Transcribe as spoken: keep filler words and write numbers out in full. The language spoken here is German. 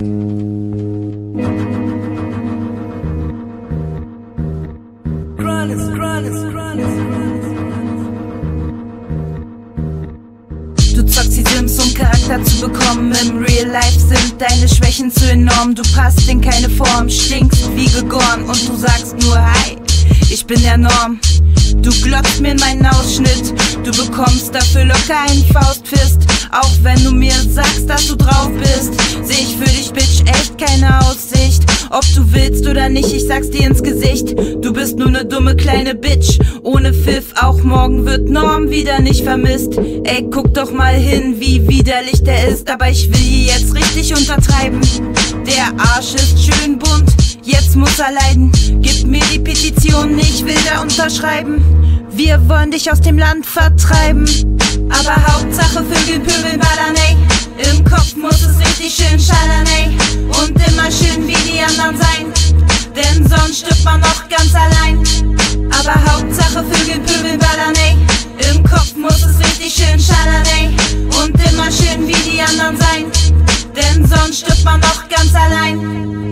Du zockst die Sims, um Charakter zu bekommen. Im Real Life sind deine Schwächen zu enorm. Du passt in keine Form, stinkst wie gegoren und du sagst nur Hi, ich bin der Norm. Du glotzt mir in meinen Ausschnitt, du bekommst dafür locker einen Faustfist. Auch wenn du mir sagst, dass du drauf bist, seh ich für dich, Bitch, echt keine Aussicht. Ob du willst oder nicht, ich sag's dir ins Gesicht. Du bist nur ne dumme kleine Bitch, ohne Pfiff. Auch morgen wird Norm wieder nicht vermisst. Ey, guck doch mal hin, wie widerlich der ist. Aber ich will hier jetzt richtig untertreiben. Der Arsch ist schön bunt, jetzt muss er leiden. Gib mir die Petition, ich will da unterschreiben. Wir wollen dich aus dem Land vertreiben, aber Hauptsache Vögel, Pöbel, ballern, ey. Im Kopf muss es richtig schön schallern, ey. Und immer schön wie die anderen sein, denn sonst stirbt man noch ganz allein. Aber Hauptsache Vögel, Pöbel, ballern, ey. Im Kopf muss es richtig schön schallern, ey. Und immer schön wie die anderen sein, denn sonst stirbt man noch ganz allein.